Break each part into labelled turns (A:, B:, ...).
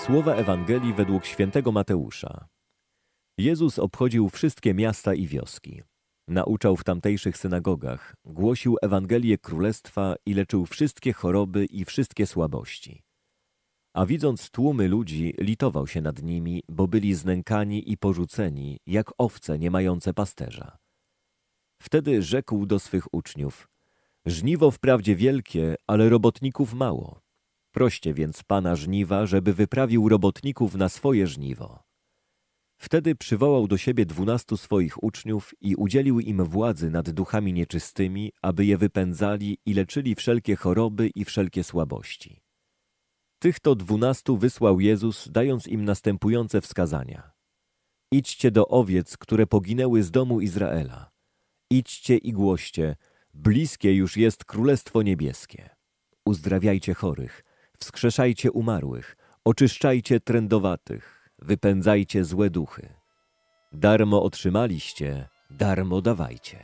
A: Słowa Ewangelii według świętego Mateusza. Jezus obchodził wszystkie miasta i wioski. Nauczał w tamtejszych synagogach, głosił Ewangelię Królestwa i leczył wszystkie choroby i wszystkie słabości. A widząc tłumy ludzi, litował się nad nimi, bo byli znękani i porzuceni, jak owce nie mające pasterza. Wtedy rzekł do swych uczniów: żniwo wprawdzie wielkie, ale robotników mało. Proście więc Pana żniwa, żeby wyprawił robotników na swoje żniwo. Wtedy przywołał do siebie 12 swoich uczniów i udzielił im władzy nad duchami nieczystymi, aby je wypędzali i leczyli wszelkie choroby i wszelkie słabości. Tych to 12 wysłał Jezus, dając im następujące wskazania. Idźcie do owiec, które poginęły z domu Izraela. Idźcie i głoście, bliskie już jest Królestwo Niebieskie. Uzdrawiajcie chorych, wskrzeszajcie umarłych, oczyszczajcie trędowatych, wypędzajcie złe duchy. Darmo otrzymaliście, darmo dawajcie.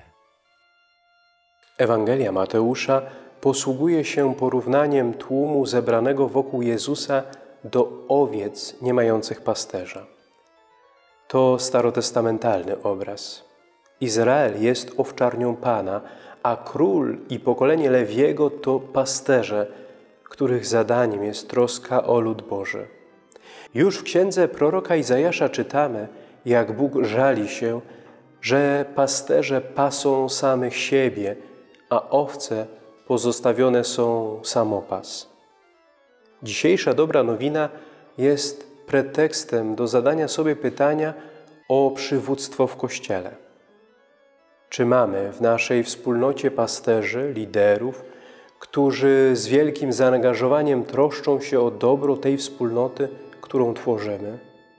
B: Ewangelia Mateusza posługuje się porównaniem tłumu zebranego wokół Jezusa do owiec nie mających pasterza. To starotestamentalny obraz. Izrael jest owczarnią Pana, a król i pokolenie Lewiego to pasterze, których zadaniem jest troska o lud Boży. Już w księdze proroka Izajasza czytamy, jak Bóg żali się, że pasterze pasą samych siebie, a owce pozostawione są samopas. Dzisiejsza dobra nowina jest pretekstem do zadania sobie pytania o przywództwo w Kościele. Czy mamy w naszej wspólnocie pasterzy, liderów, którzy z wielkim zaangażowaniem troszczą się o dobro tej wspólnoty, którą tworzymy?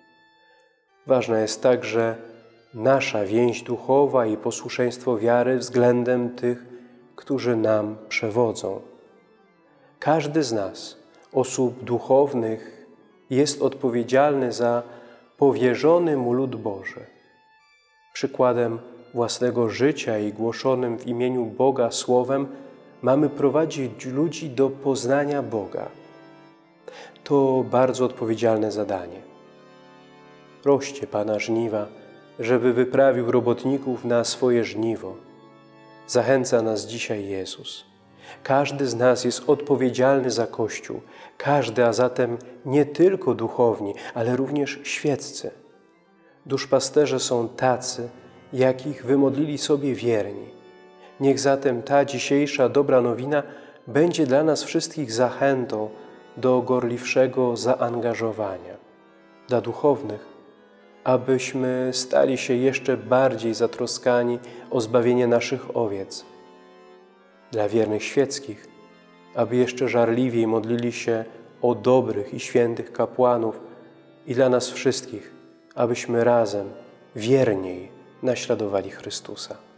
B: Ważna jest także nasza więź duchowa i posłuszeństwo wiary względem tych, którzy nam przewodzą. Każdy z nas, osób duchownych, jest odpowiedzialny za powierzony mu lud Boży. Przykładem własnego życia i głoszonym w imieniu Boga słowem mamy prowadzić ludzi do poznania Boga. To bardzo odpowiedzialne zadanie. Proście Pana żniwa, żeby wyprawił robotników na swoje żniwo. Zachęca nas dzisiaj Jezus. Każdy z nas jest odpowiedzialny za Kościół. Każdy, a zatem nie tylko duchowni, ale również świeccy. Duszpasterze są tacy, jakich wymodlili sobie wierni. Niech zatem ta dzisiejsza dobra nowina będzie dla nas wszystkich zachętą do gorliwszego zaangażowania. Dla duchownych, abyśmy stali się jeszcze bardziej zatroskani o zbawienie naszych owiec. Dla wiernych świeckich, aby jeszcze żarliwiej modlili się o dobrych i świętych kapłanów i dla nas wszystkich, abyśmy razem wierniej naśladowali Chrystusa.